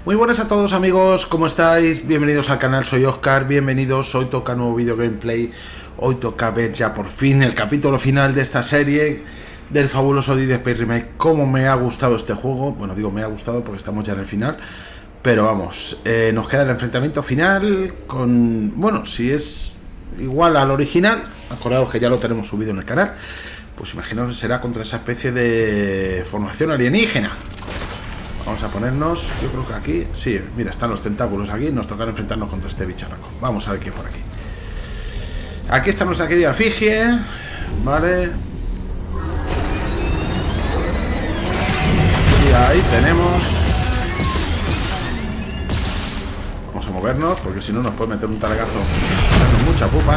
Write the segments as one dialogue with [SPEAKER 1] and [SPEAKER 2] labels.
[SPEAKER 1] Muy buenas a todos amigos, ¿cómo estáis? Bienvenidos al canal, soy Oscar, bienvenidos, hoy toca nuevo vídeo gameplay, hoy toca ver ya por fin el capítulo final de esta serie del fabuloso Dead Space Remake. Cómo me ha gustado este juego, bueno digo me ha gustado porque estamos ya en el final, pero vamos, nos queda el enfrentamiento final con, bueno, si es igual al original, acordaos que ya lo tenemos subido en el canal, pues imaginaos que será contra esa especie de formación alienígena. Vamos a ponernos, yo creo que aquí, sí, mira, están los tentáculos aquí, nos tocará enfrentarnos contra este bicharraco. Vamos a ver qué hay por aquí. Aquí está nuestra querida Figie, vale. Y ahí tenemos. Vamos a movernos, porque si no nos puede meter un talagazo dando mucha pupa.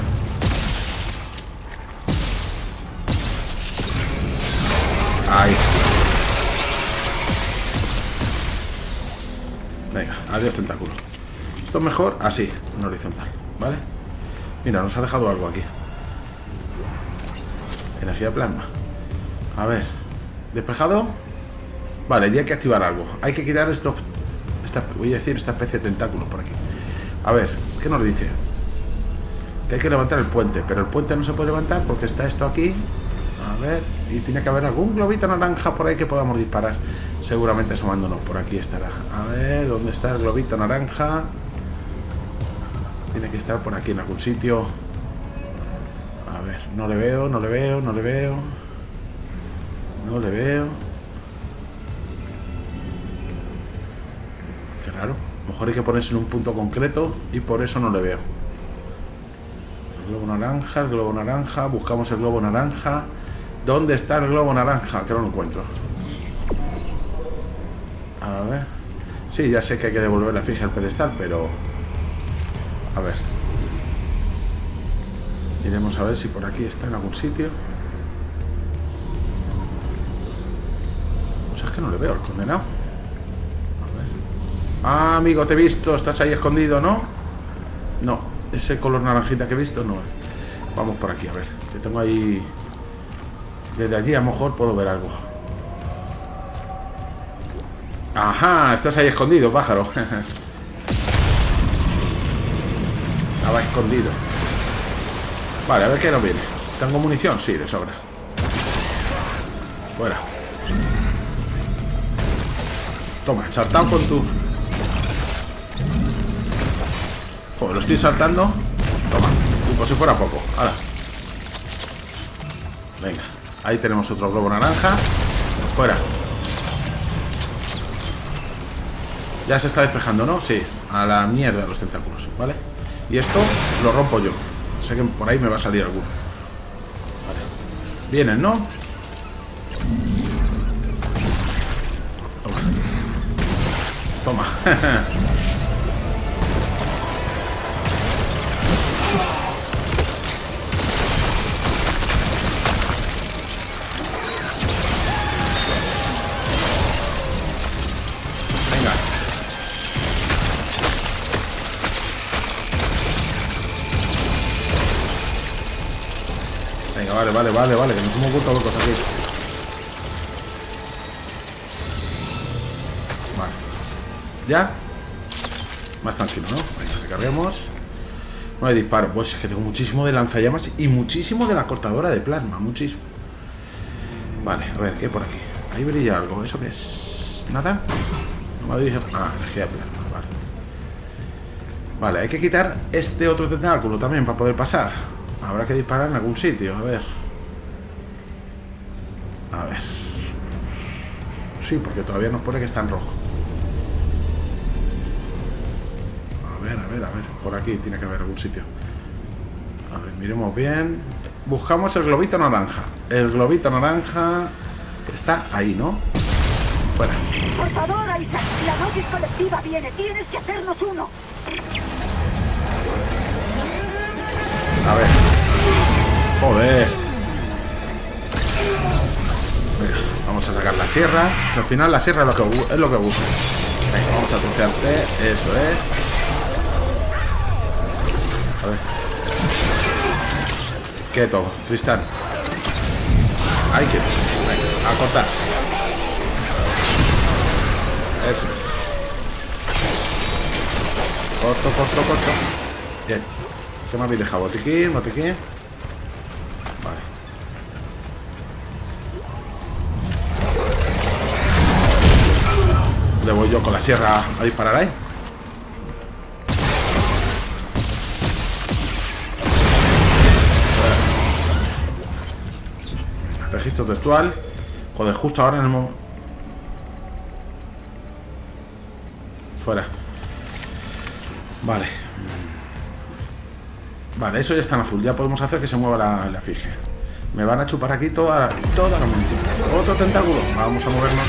[SPEAKER 1] Ahí. Venga, adiós tentáculo. Esto es mejor así, en horizontal, ¿vale? Mira, nos ha dejado algo aquí. Energía plasma. A ver, despejado. Vale, ya hay que activar algo. Hay que quitar esto, voy a decir esta especie de tentáculos por aquí. A ver, ¿qué nos dice? Que hay que levantar el puente, pero el puente no se puede levantar porque está esto aquí. A ver, y tiene que haber algún globito naranja por ahí que podamos disparar. Seguramente asomándonos, por aquí estará. A ver, ¿dónde está el globito naranja? Tiene que estar por aquí en algún sitio. A ver, no le veo, no le veo, no le veo. No le veo. Qué raro. A lo mejor hay que ponerse en un punto concreto y por eso no le veo. El globo naranja, buscamos el globo naranja. ¿Dónde está el globo naranja? Que no lo encuentro. A ver. Sí, ya sé que hay que devolver la Figie al pedestal, pero... A ver. Iremos a ver si por aquí está en algún sitio. O sea, es que no le veo al condenado. A ver. Ah, amigo, te he visto. Estás ahí escondido, ¿no? No. Ese color naranjita que he visto no es. Vamos por aquí, a ver. Te tengo ahí... Desde allí a lo mejor puedo ver algo. Ajá, estás ahí escondido, pájaro. Estaba escondido. Vale, a ver qué nos viene. ¿Tengo munición? Sí, de sobra. Fuera. Toma, saltado con tu... Joder, lo estoy saltando. Toma, como si fuera poco. Ahora. Venga, ahí tenemos otro globo naranja. Fuera. Ya se está despejando, ¿no? Sí, a la mierda los tentáculos, ¿vale? Y esto lo rompo yo. Sé que por ahí me va a salir alguno. Vale. Vienen, ¿no? Toma. Toma. Vale, que nos hemos vuelto locos aquí. Vale. ¿Ya? Más tranquilo, ¿no? Venga, recarguemos. No hay disparo. Pues es que tengo muchísimo de lanzallamas y muchísimo de la cortadora de plasma. Muchísimo. Vale, a ver, ¿qué hay por aquí? Ahí brilla algo. ¿Eso qué es? ¿Nada? No me dije... Ah, energía de plasma, vale. Vale, hay que quitar este otro tentáculo también para poder pasar. Habrá que disparar en algún sitio, a ver. A ver. Sí, porque todavía nos pone que está en rojo. A ver. Por aquí tiene que haber algún sitio. A ver, miremos bien. Buscamos el globito naranja. El globito naranja está ahí, ¿no? Fuera.
[SPEAKER 2] Por favor, Isaac, la dosis colectiva viene. Tienes que hacernos uno.
[SPEAKER 1] A ver. Joder. Venga, vamos a sacar la sierra. Si al final la sierra es lo que gusta. Venga, vamos a trocearte. Eso es. A ver. Quieto, Tristán. Ahí quieto. Venga, a cortar. Eso es. Corto, corto, corto. Bien. ¿Qué me habéis dejado? ¿Botiquín? ¿Botiquín? Vale. Le voy yo con la sierra a disparar ahí. Registro textual. Joder, justo ahora en el momento. Fuera. Vale. Vale, eso ya está en azul. Ya podemos hacer que se mueva la efigie. Me van a chupar aquí toda la munición. Otro tentáculo. Vamos a movernos.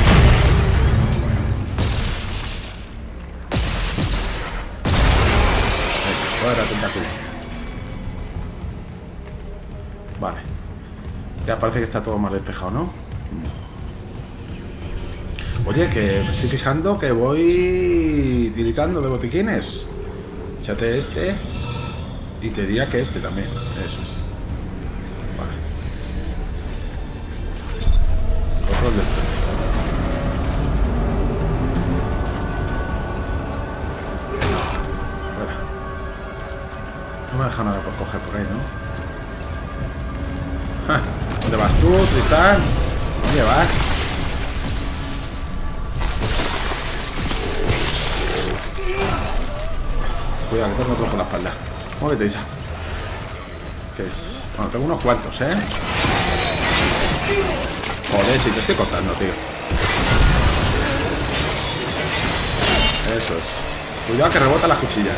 [SPEAKER 1] Fuera, tentáculo. Vale. Ya parece que está todo más despejado, ¿no? Oye, que me estoy fijando que voy tiritando de botiquines. Échate este. Y te diría que este también. Eso es. Vale. Control del tren. Fuera. No me deja nada por coger por ahí, ¿no? Ja, ¿dónde vas tú, Tristán? ¿Dónde vas? Cuidado, que tengo otro por la espalda. Muévete, Isa. ¿Qué es? Bueno, tengo unos cuantos, ¿eh? Joder, si te estoy cortando, tío. Eso es. Cuidado que rebotan las cuchillas.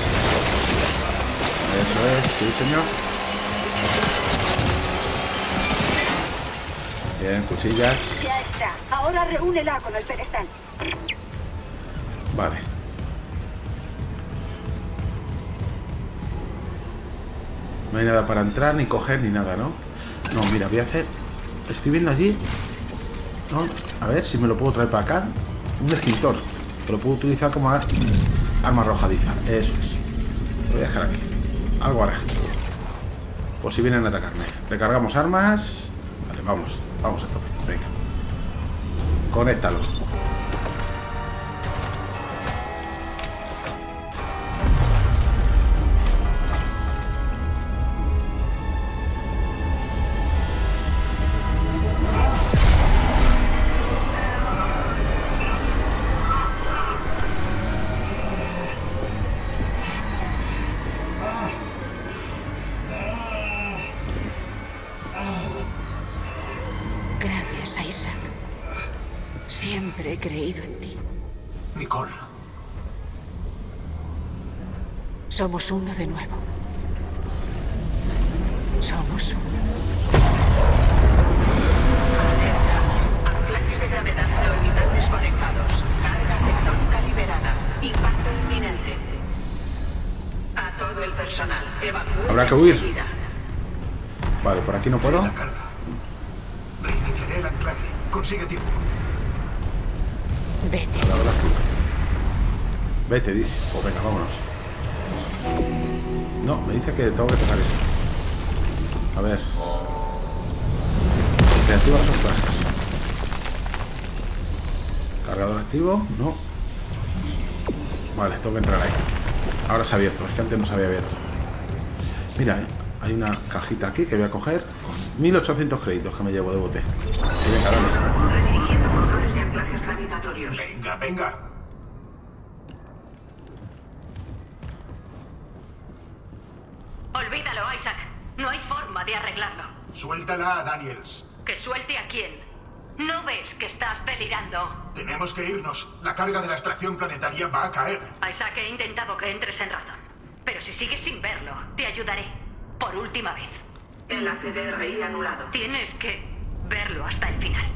[SPEAKER 1] Eso es, sí, señor. Bien, cuchillas.
[SPEAKER 2] Ya está. Ahora reúnela con el pedestal.
[SPEAKER 1] Vale. No hay nada para entrar, ni coger, ni nada, ¿no? No, mira, voy a hacer... Estoy viendo allí... No, a ver si me lo puedo traer para acá. Un extintor. Que lo puedo utilizar como arma arrojadiza. Eso es. Lo voy a dejar aquí. Algo hará. Por si vienen a atacarme. Recargamos armas. Vale, vamos. Vamos a tope. Venga. Conéctalos.
[SPEAKER 3] Gracias, Isaac. Siempre he creído en ti.
[SPEAKER 4] Nicole.
[SPEAKER 3] Somos uno de nuevo. Somos uno.
[SPEAKER 5] Anclajes de gravedad orbital desconectados. Carga tectónica liberada. Impacto inminente. A todo el personal. Evacúen.
[SPEAKER 1] Habrá que huir.
[SPEAKER 5] enseguida.
[SPEAKER 1] Vale, por aquí no puedo.
[SPEAKER 4] La carga. Reiniciaré el anclaje. Consigue tiempo.
[SPEAKER 3] Vete.
[SPEAKER 1] La verdad es que... Vete, dice. Pues venga, vámonos. No, me dice que tengo que tocar esto. A ver. Reactiva esos flashes. Cargador activo. No. Vale, tengo que entrar ahí. Ahora se ha abierto. Es que antes no se había abierto. Mira, hay una cajita aquí que voy a coger. 1800 créditos que me llevo de bote. Sí, venga, dale.
[SPEAKER 5] Redirigiendo motores de anclajes gravitatorios.
[SPEAKER 4] Venga, venga.
[SPEAKER 5] Olvídalo, Isaac. No hay forma de arreglarlo.
[SPEAKER 4] Suéltala a Daniels.
[SPEAKER 5] ¿Que suelte a quién? ¿No ves que estás delirando?
[SPEAKER 4] Tenemos que irnos. La carga de la extracción planetaria va a caer.
[SPEAKER 5] Isaac, he intentado que entres en razón. Pero si sigues sin verlo, te ayudaré. Por última vez. Enlace de RI anulado. Tienes que verlo hasta el final.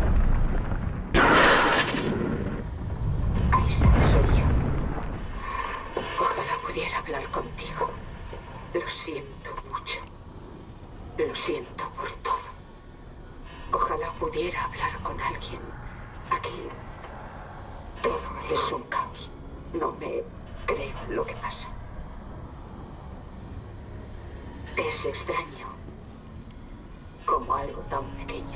[SPEAKER 3] Isaac, soy yo. Ojalá pudiera hablar contigo. Lo siento mucho. Lo siento por todo. Ojalá pudiera hablar con alguien. Aquí todo es un caos. No me creo lo que pasa. Es extraño. Como algo tan pequeño.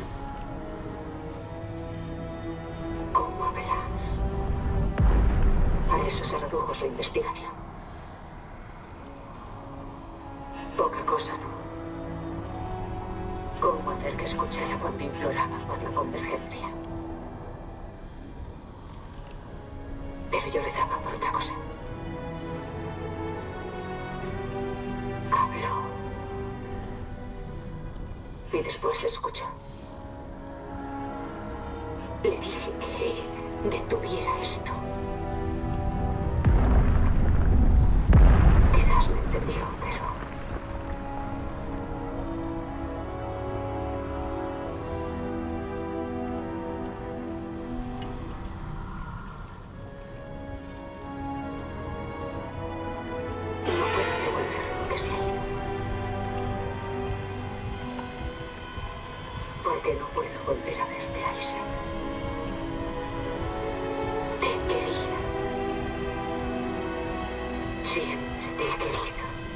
[SPEAKER 3] Como hablar. A eso se redujo su investigación. que escuchara cuando imploraba por la convergencia. Pero yo rezaba por otra cosa. Habló. Y después le escuchó. Le dije que detuviera esto. Quizás me entendió, pero... no puedo devolver lo que se ha ido. Porque no puedo volver a verte, Aisha. Te quería. Siempre te he querido.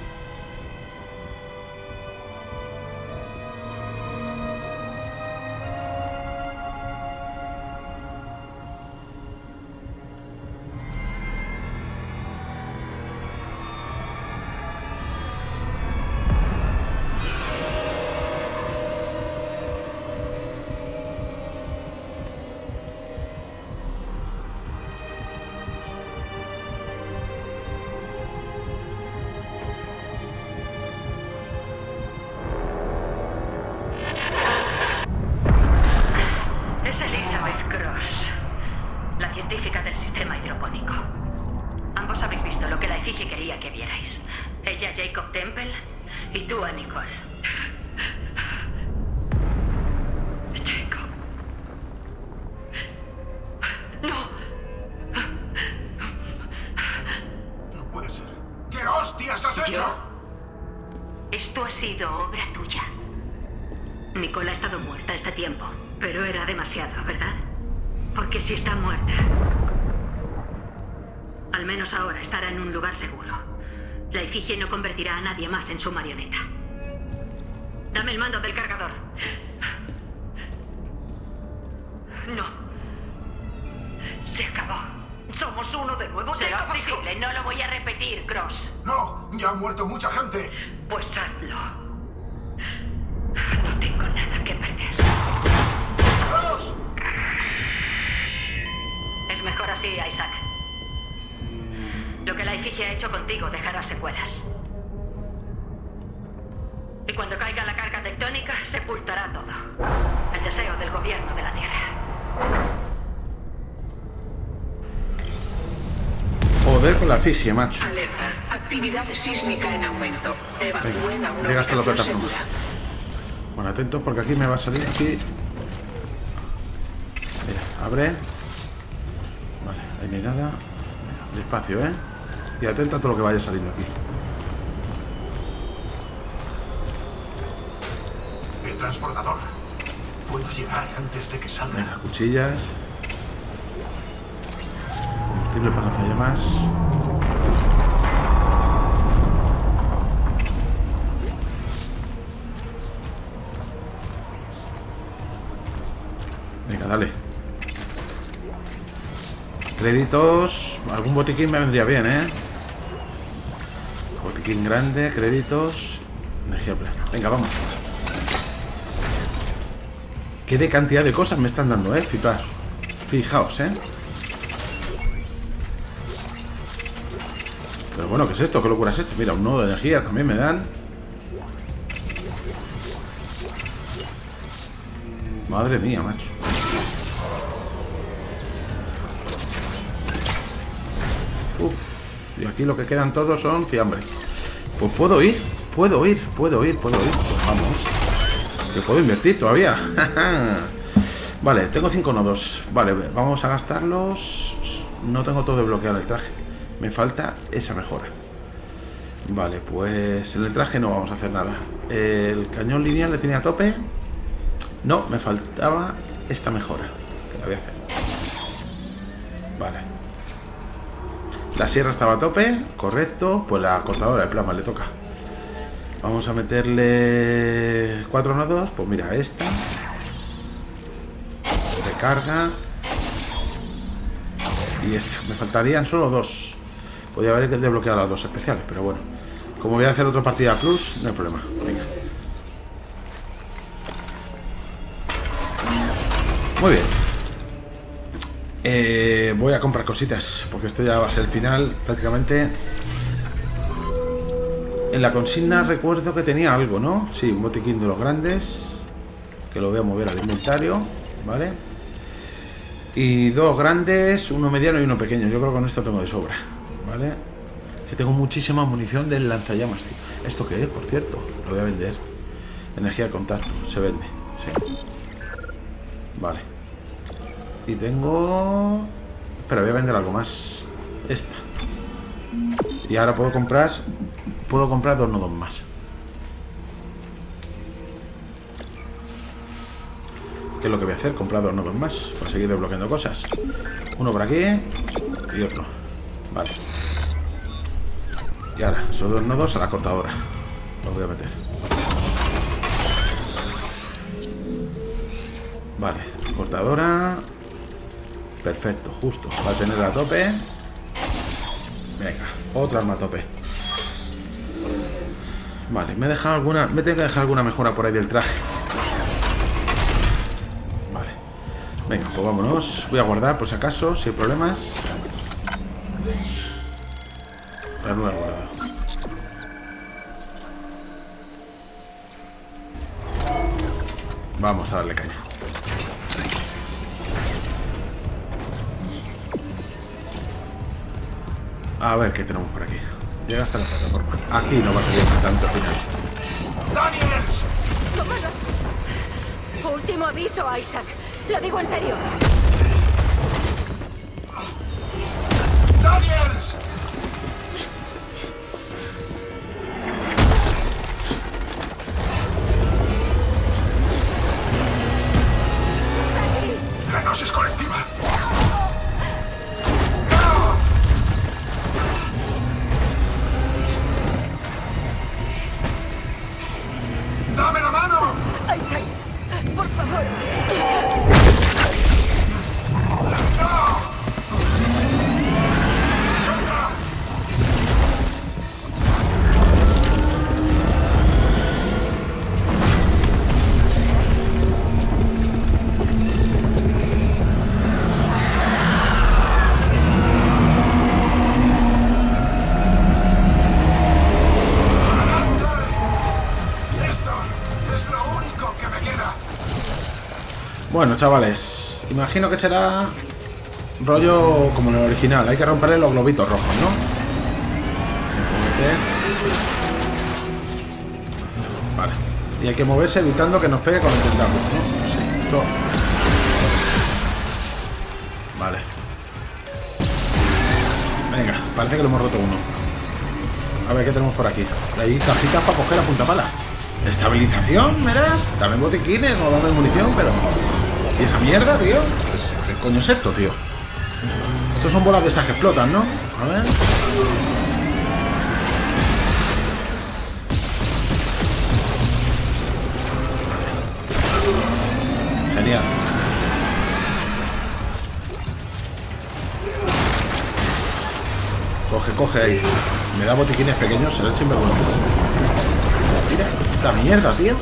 [SPEAKER 5] Científica del sistema hidropónico. Ambos habéis visto lo que la efigie quería que vierais. Ella a Jacob Temple y tú a Nicole. Jacob. No.
[SPEAKER 4] No puede ser. ¿Qué hostias has hecho?
[SPEAKER 5] Esto ha sido obra tuya. Nicole ha estado muerta este tiempo, pero era demasiado, ¿verdad? Porque si está muerta, al menos ahora estará en un lugar seguro. La efigie no convertirá a nadie más en su marioneta. Dame el mando del cargador. No. Se acabó. Somos uno de nuevo. Será posible. No lo voy a repetir, Cross.
[SPEAKER 4] No, ya ha muerto mucha gente.
[SPEAKER 5] Pues hazlo. No tengo nada que perder.
[SPEAKER 4] ¡Cross!
[SPEAKER 5] Es mejor así, Isaac. Lo que la efigie ha hecho contigo dejará secuelas. Y cuando caiga la carga tectónica, sepultará todo. El deseo del gobierno de la Tierra.
[SPEAKER 1] Joder con la efigie, macho.
[SPEAKER 6] Alerta. Actividad sísmica en aumento.
[SPEAKER 1] Venga, llega hasta la plataforma. Bueno, atentos porque aquí me va a salir aquí. Mira, abre. Vale, ahí no hay nada. Venga, despacio, ¿eh? Y atento a todo lo que vaya saliendo aquí.
[SPEAKER 4] El transportador. Puedo llegar antes de que salga.
[SPEAKER 1] Venga, cuchillas. Combustible para lanzallamas. Venga, dale. Créditos. Algún botiquín me vendría bien, ¿eh? Botiquín grande, créditos. Energía plena. Venga, vamos. Qué de cantidad de cosas me están dando, ¿eh? Fijaos. Fijaos, ¿eh? Pero bueno, ¿qué es esto? ¿Qué locura es esto? Mira, un nodo de energía también me dan. Madre mía, macho. Uf. Y aquí lo que quedan todos son fiambres. Pues puedo ir. Pues vamos. Que puedo invertir todavía. Vale, tengo 5 nodos. Vale, vamos a gastarlos. No tengo todo desbloqueado el traje. Me falta esa mejora. Vale, pues en el traje no vamos a hacer nada. El cañón lineal le tenía a tope. No, me faltaba esta mejora. Que la voy a hacer. Vale. La sierra estaba a tope. Correcto. Pues la cortadora de plasma le toca. Vamos a meterle 4 nodos. Pues mira, esta. Recarga. Y esa. Me faltarían solo 2. Podría haber desbloqueado las 2 especiales, pero bueno. Como voy a hacer otra partida plus, no hay problema. Venga. Muy bien. Voy a comprar cositas, porque esto ya va a ser el final, prácticamente. En la consigna recuerdo que tenía algo, ¿no? Sí, un botiquín de los grandes, que lo voy a mover al inventario, ¿vale? Y 2 grandes, uno mediano y uno pequeño. Yo creo que con esto tengo de sobra, ¿vale? Que tengo muchísima munición del lanzallamas, tío. ¿Esto qué es, por cierto? Lo voy a vender. Energía de contacto, se vende, sí. Vale. Y tengo... Pero voy a vender algo más. Esta. Y ahora puedo comprar 2 nodos más. ¿Qué es lo que voy a hacer? Comprar 2 nodos más para seguir desbloqueando cosas. Uno por aquí y otro. Vale. Y ahora, esos 2 nodos a la cortadora. Los voy a meter. Vale, cortadora. Perfecto, justo. Va a tener a tope. Venga, otra arma a tope. Vale, me he dejado alguna. Me tengo que dejar alguna mejora por ahí del traje. Vale. Venga, pues vámonos. Voy a guardar por si acaso, si hay problemas. La nueva guardada. Vamos a darle caña. A ver qué tenemos por aquí. Llega hasta la plataforma. Aquí no va a salir tanto al final.
[SPEAKER 4] ¡Daniels!
[SPEAKER 2] ¡Tómalos! Último aviso, Isaac. Lo digo en serio.
[SPEAKER 4] ¡Daniels! La gnosis colectiva. ¡Dame la mano!
[SPEAKER 2] Isaac, por favor.
[SPEAKER 1] Bueno, chavales, imagino que será rollo como en el original. Hay que romperle los globitos rojos, ¿no? Vale. Y hay que moverse evitando que nos pegue con el tentáculo, ¿no? Sí, esto... Vale. Venga, parece que lo hemos roto uno. A ver qué tenemos por aquí. Hay cajitas para coger a punta pala. Estabilización, verás. También botiquines, no dame munición, pero... ¿Y esa mierda, tío? ¿Qué coño es esto, tío? Estos son bolas de estas que explotan, ¿no? A ver. Genial. Coge ahí. Me da botiquines pequeños, será sinvergüenza. Mira, esta mierda, tío.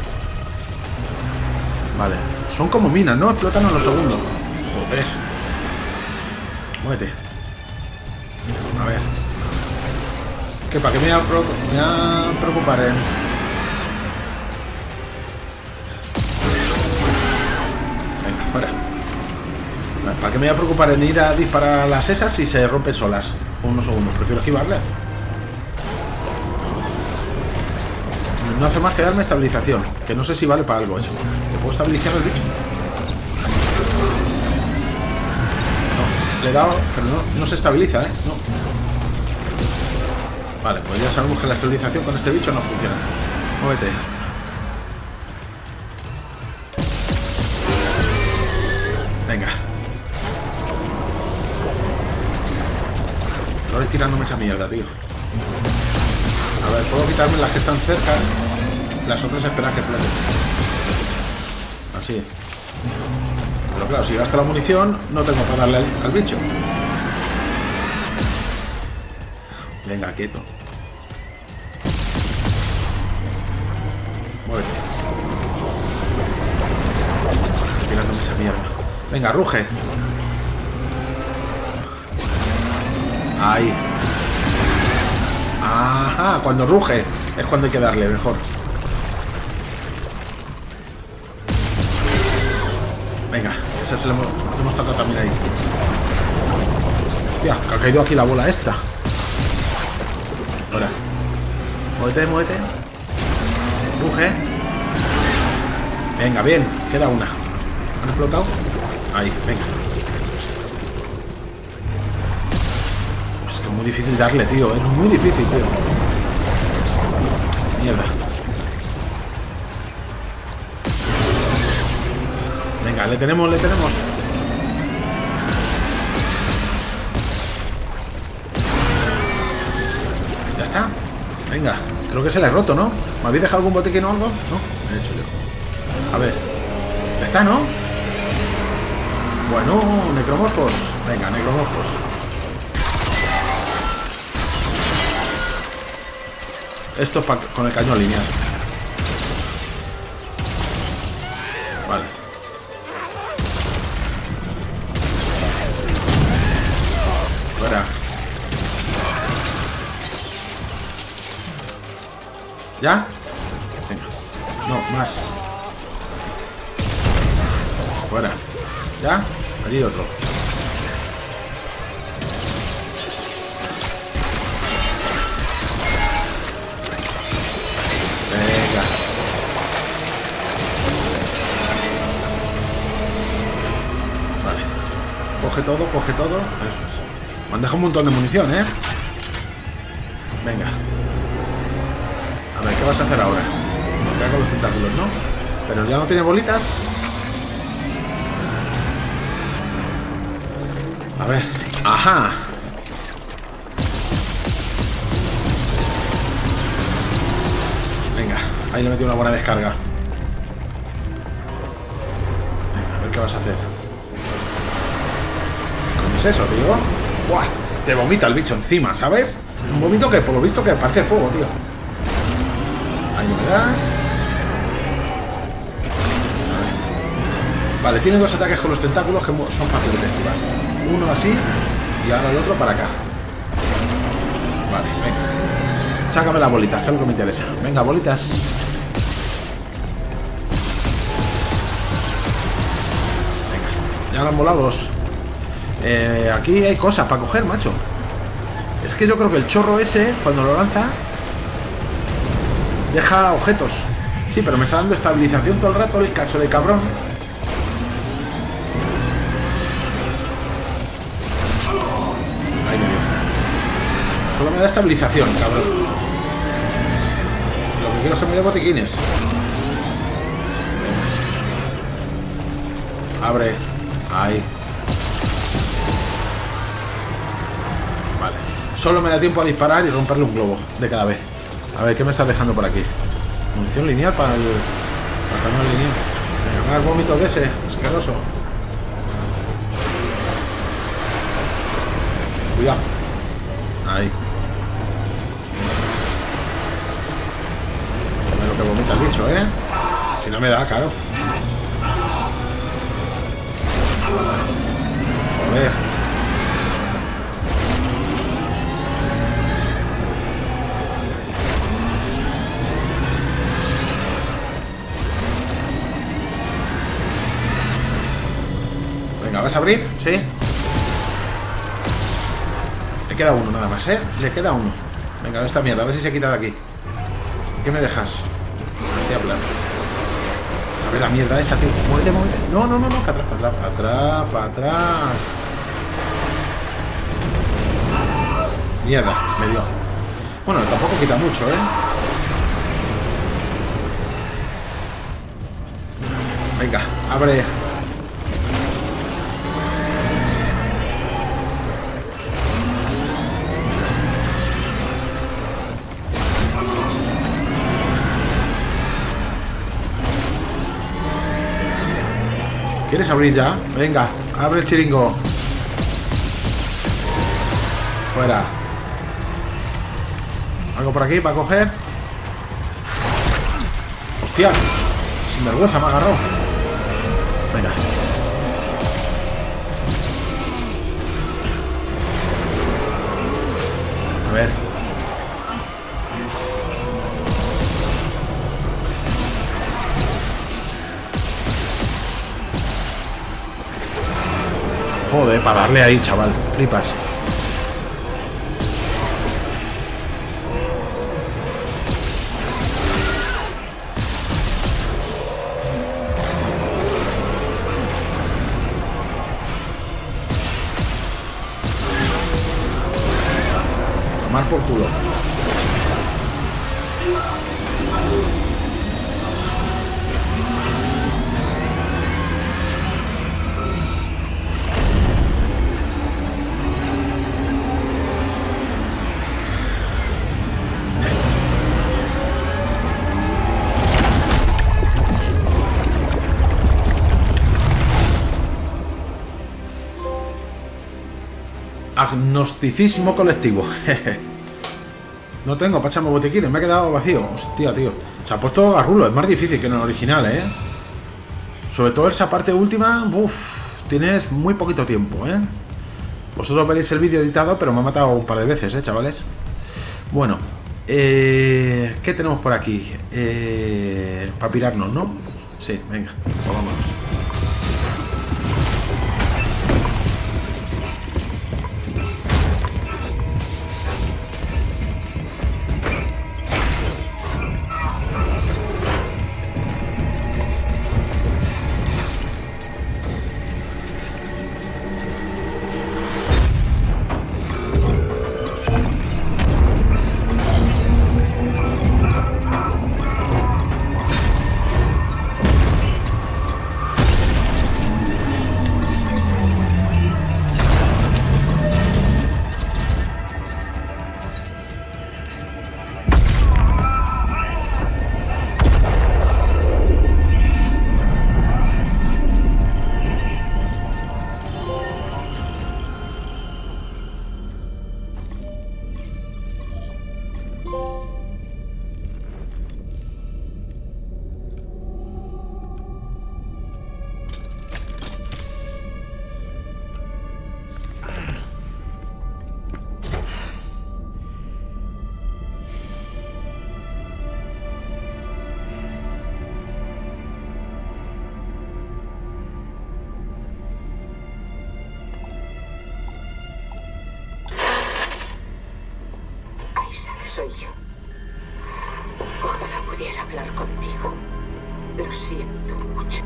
[SPEAKER 1] Vale. Son como minas, ¿no? Explotan a los segundos. Joder. Muévete. A ver. ¿Qué? ¿Para qué me voy a preocupar, Venga, fuera. ¿Para qué me voy a preocupar en ir a disparar a las esas si se rompen solas? Unos segundos. Prefiero esquivarlas. No hace más que darme estabilización. Que no sé si vale para algo eso. ¿Te puedo estabilizar el bicho? No, le he dado, pero no se estabiliza, ¿eh? No. Vale, pues ya sabemos que la estabilización con este bicho no funciona. Muévete. Venga. No estoy tirándome esa mierda, tío. A ver, puedo quitarme las que están cerca. Las otras esperan que exploten. Así. Pero claro, si gasto la munición, no tengo para darle al bicho. Venga, quieto. Muévete. Estoy tirándome esa mierda. Venga, ruge. Ahí. Ajá, cuando ruge es cuando hay que darle mejor. Venga, esa se lo hemos tocado también ahí. Hostia, que ha caído aquí la bola esta. Ahora. Muévete, muévete. Ruge. Venga, bien. Queda una. ¿Han explotado? Ahí, venga. Es que es muy difícil darle, tío. Es muy difícil, tío. Mierda. Venga, le tenemos, le tenemos. Ya está. Venga, creo que se le he roto, ¿no? ¿Me habéis dejado algún botiquín o algo? No, me he hecho yo. A ver. Ya está, ¿no? Bueno, necromorfos. Venga, necromorfos. Esto es con el cañón lineal. Vale. Fuera. ¿Ya? Venga. No, más. Fuera. ¿Ya? Allí otro. Venga. Vale. Coge todo, coge todo. Eso es. Me han dejado un montón de munición, ¿eh? Venga. A ver, ¿qué vas a hacer ahora? Ya con los tentáculos, ¿no? Pero ya no tiene bolitas. A ver. Ajá. Venga, ahí le metí una buena descarga. Venga, a ver qué vas a hacer. ¿Cómo es eso, tío? ¡Buah! Te vomita el bicho encima, ¿sabes? Un vómito que por lo visto que parece fuego, tío. Ahí no me das. Vale, tiene dos ataques con los tentáculos que son fáciles de esquivar. Uno así y ahora el otro para acá. Vale, venga. Sácame las bolitas, que es lo que me interesa. Venga, bolitas. Venga, ya lo han volado dos. Aquí hay cosas para coger, macho. Es que yo creo que el chorro ese, cuando lo lanza, deja objetos. Sí, pero me está dando estabilización todo el rato el cacho de cabrón. Ahí me dio. Solo me da estabilización, cabrón. Lo que quiero es que me dé botiquines. Abre. Ahí. Vale. Solo me da tiempo a disparar y romperle un globo de cada vez. A ver, ¿qué me estás dejando por aquí? Munición lineal para el cañón lineal. Venga, más vómitos de ese, asqueroso. Cuidado. Ahí. A ver lo que vomita el bicho, ¿eh? Si no me da, claro. Joder. Venga, ¿vas a abrir? Sí. Le queda uno nada más, ¿eh? Le queda uno. Venga, esta mierda, a ver si se quita de aquí. ¿Qué me dejas? Así a plan. A ver la mierda esa, tío. Muévete, muévete. No, no, no, no. Para atrás, para atrás, para atrás, para atrás. Mierda, me dio. Bueno, tampoco quita mucho, ¿eh? Venga, abre. ¿Quieres abrir ya? Venga, abre el chiringo. Fuera. ¿Algo por aquí para coger? ¡Hostia! Sin vergüenza me ha agarrado. Venga. A ver. Joder, para darle ahí, chaval. Flipas. Tomar por culo. Agnosticismo colectivo. No tengo para echarme botiquines, me he quedado vacío. Hostia, tío. Se ha puesto garrulo, es más difícil que en el original, ¿eh? Sobre todo esa parte última, uff, tienes muy poquito tiempo, ¿eh? Vosotros veréis el vídeo editado, pero me ha matado un par de veces, chavales. Bueno, ¿qué tenemos por aquí? Para pirarnos, ¿no? Sí, venga, pues vámonos.
[SPEAKER 3] Soy yo. Ojalá pudiera hablar contigo. Lo siento mucho.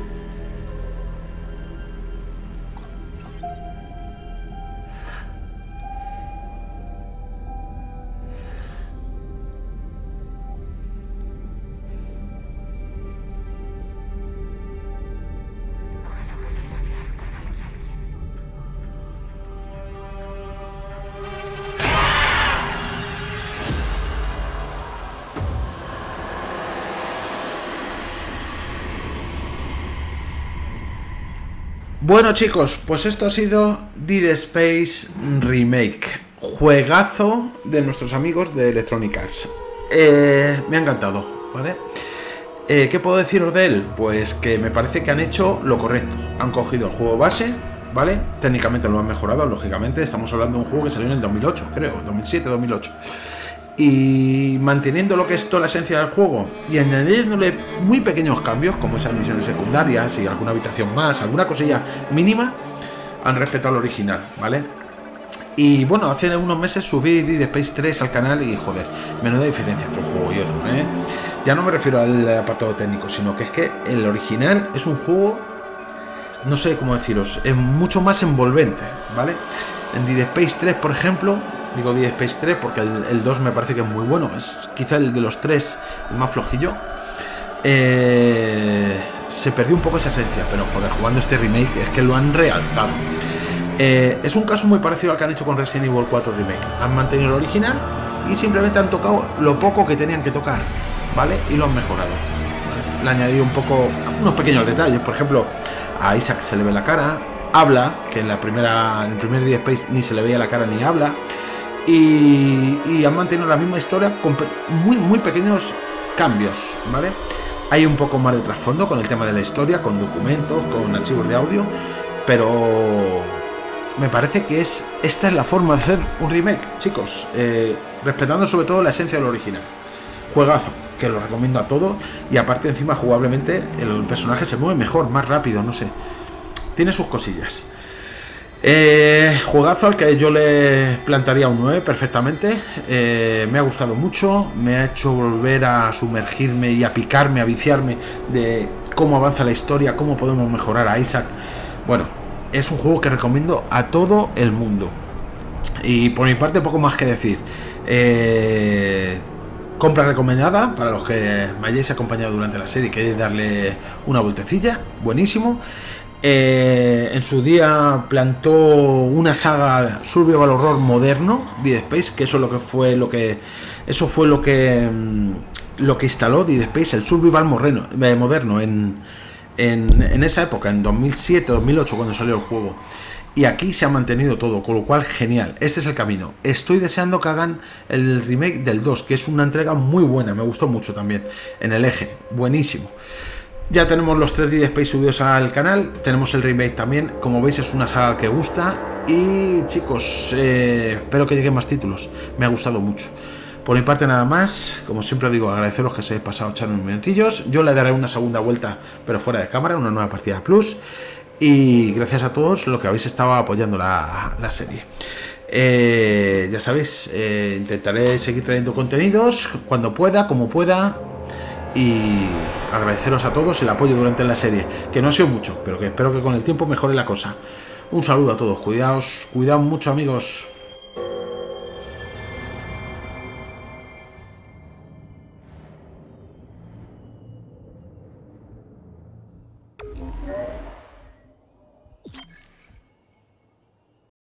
[SPEAKER 1] Bueno, chicos, pues esto ha sido Dead Space Remake, juegazo de nuestros amigos de Electronic Arts. Me ha encantado, ¿vale? ¿Qué puedo deciros de él? Pues que me parece que han hecho lo correcto. Han cogido el juego base, ¿vale? Técnicamente lo han mejorado, lógicamente. Estamos hablando de un juego que salió en el 2008, creo, 2007-2008. Y manteniendo lo que es toda la esencia del juego y añadiéndole muy pequeños cambios, como esas misiones secundarias y alguna habitación más, alguna cosilla mínima, han respetado el original, ¿vale? Y bueno, hace unos meses subí Dead Space 3 al canal y joder, menuda diferencia entre un juego y otro, ¿eh? Ya no me refiero al apartado técnico, sino que es que el original es un juego, no sé cómo deciros, es mucho más envolvente, ¿vale? En Dead Space 3, por ejemplo, digo Dead Space 3 porque el 2 me parece que es muy bueno, es quizá el de los tres el más flojillo. Se perdió un poco esa esencia, pero joder, jugando este remake es que lo han realzado. Es un caso muy parecido al que han hecho con Resident Evil 4 Remake. Han mantenido el original y simplemente han tocado lo poco que tenían que tocar, ¿vale? Y lo han mejorado, ¿vale? Le han añadido un poco, unos pequeños detalles. Por ejemplo, a Isaac se le ve la cara, habla, que en el primer Dead Space ni se le veía la cara ni habla. Y han mantenido la misma historia con muy pequeños cambios, ¿vale? Hay un poco más de trasfondo con el tema de la historia, con documentos, con archivos de audio, pero me parece que esta es la forma de hacer un remake, chicos, respetando sobre todo la esencia del original. Juegazo, que lo recomiendo a todos, y aparte encima jugablemente el personaje se mueve mejor, más rápido, no sé, tiene sus cosillas. Juegazo al que yo le plantaría un 9 perfectamente. Me ha gustado mucho, me ha hecho volver a sumergirme y a picarme, a viciarme de cómo avanza la historia, cómo podemos mejorar a Isaac. Bueno, es un juego que recomiendo a todo el mundo. Y por mi parte poco más que decir. Compra recomendada para los que me hayáis acompañado durante la serie y queréis darle una vueltecilla. Buenísimo. En su día plantó una saga survival horror moderno, Dead Space, que eso fue lo que instaló Dead Space, el survival moderno en esa época, en 2007-2008 cuando salió el juego. Y aquí se ha mantenido todo, con lo cual genial, este es el camino. Estoy deseando que hagan el remake del 2, que es una entrega muy buena, me gustó mucho también, en el eje, buenísimo. Ya tenemos los 3 Dead Space subidos al canal, tenemos el remake también, como veis es una saga que gusta. Y chicos, espero que lleguen más títulos, me ha gustado mucho. Por mi parte nada más, como siempre digo, agradeceros que se haya pasado echando unos minutillos. Yo le daré una segunda vuelta, pero fuera de cámara, una nueva partida plus. Y gracias a todos los que habéis estado apoyando la serie. Ya sabéis, intentaré seguir trayendo contenidos cuando pueda, como pueda. Y agradeceros a todos el apoyo durante la serie, que no ha sido mucho, pero que espero que con el tiempo mejore la cosa. Un saludo a todos, cuidaos mucho, amigos.